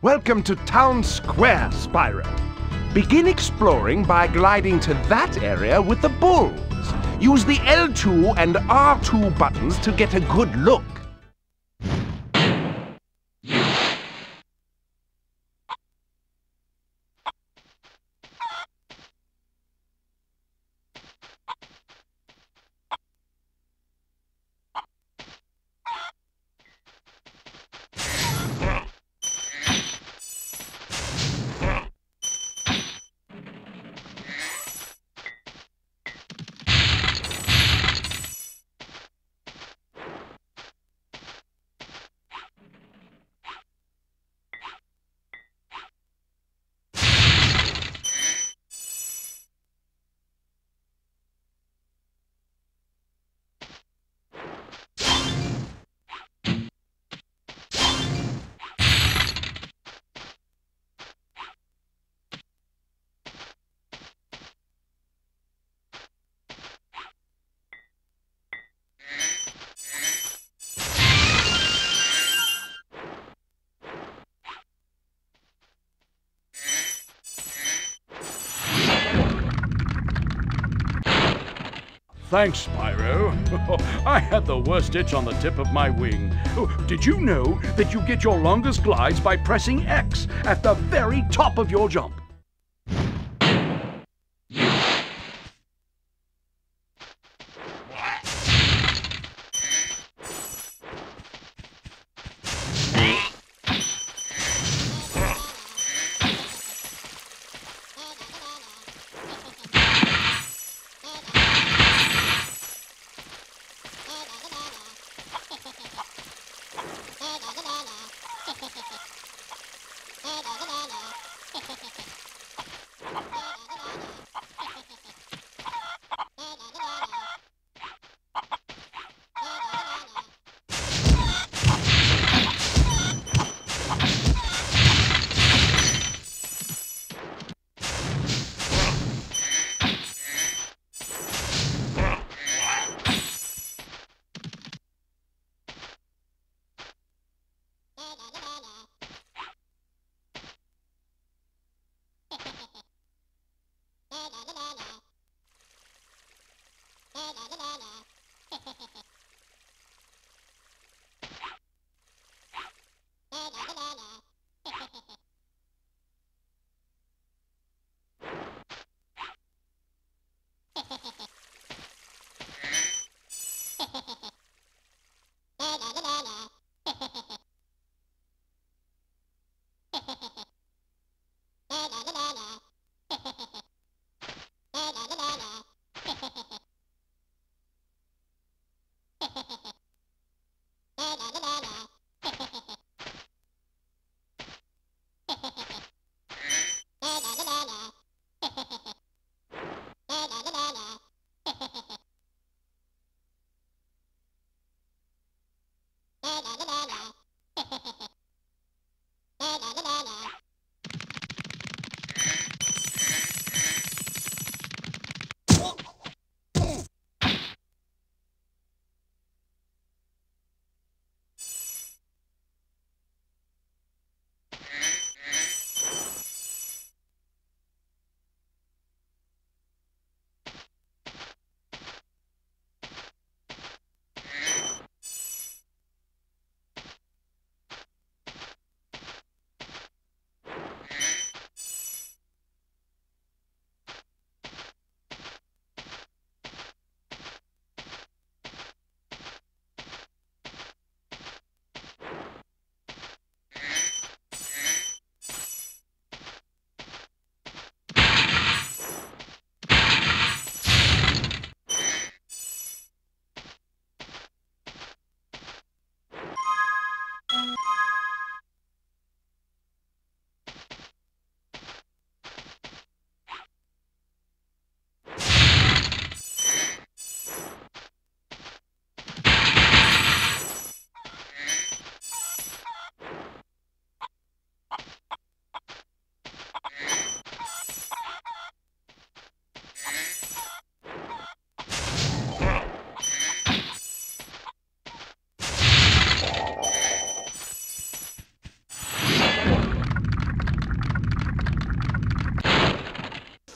Welcome to Town Square, Spyro. Begin exploring by gliding to that area with the bulls. Use the L2 and R2 buttons to get a good look. Thanks, Spyro. I had the worst itch on the tip of my wing. Oh, did you know that you get your longest glides by pressing X at the very top of your jump?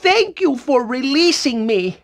Thank you for releasing me.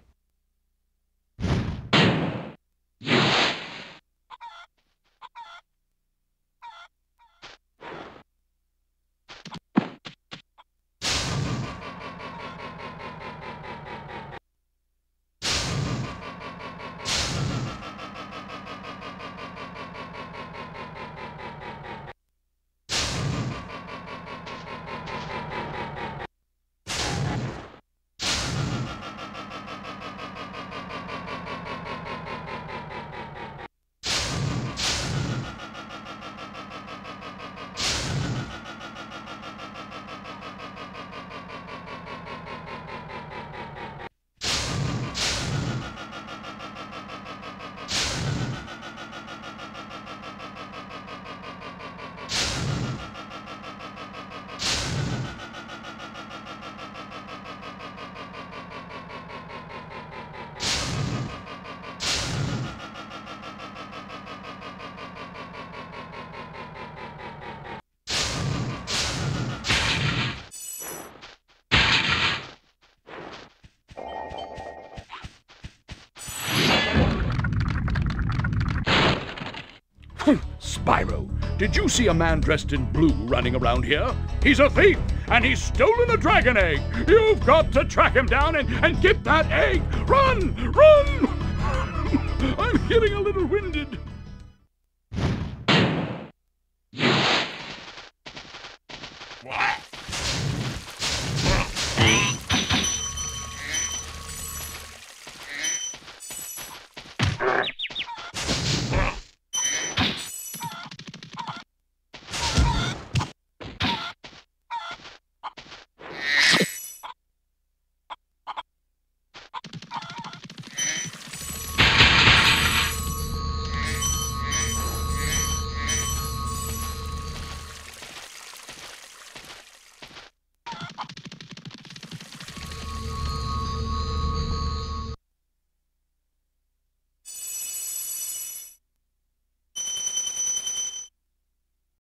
Spyro, did you see a man dressed in blue running around here? He's a thief, and he's stolen a dragon egg! You've got to track him down and get that egg! Run! Run! I'm getting a little winded.